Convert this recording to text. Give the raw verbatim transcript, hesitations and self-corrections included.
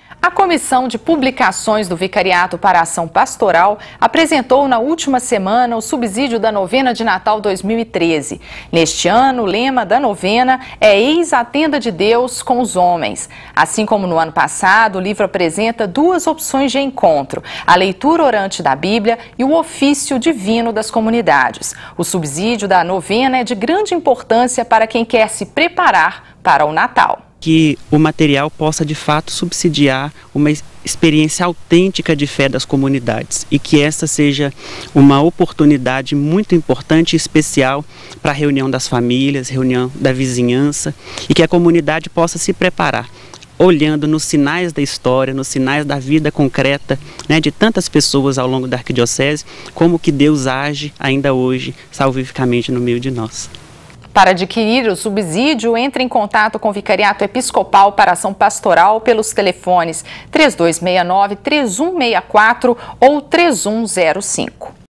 A Comissão de Publicações do Vicariato para a Ação Pastoral apresentou na última semana o subsídio da novena de Natal dois mil e treze. Neste ano, o lema da novena é Eis a Tenda de Deus com os Homens. Assim como no ano passado, o livro apresenta duas opções de encontro, a leitura orante da Bíblia e o ofício divino das comunidades. O subsídio da novena é de grande importância para quem quer se preparar para o Natal. Que o material possa de fato subsidiar uma experiência autêntica de fé das comunidades e que essa seja uma oportunidade muito importante e especial para a reunião das famílias, reunião da vizinhança e que a comunidade possa se preparar, olhando nos sinais da história, nos sinais da vida concreta, né, de tantas pessoas ao longo da arquidiocese, como que Deus age ainda hoje salvificamente no meio de nós. Para adquirir o subsídio, entre em contato com o Vicariato Episcopal para Ação Pastoral pelos telefones três dois seis nove, três um seis quatro ou três um zero cinco.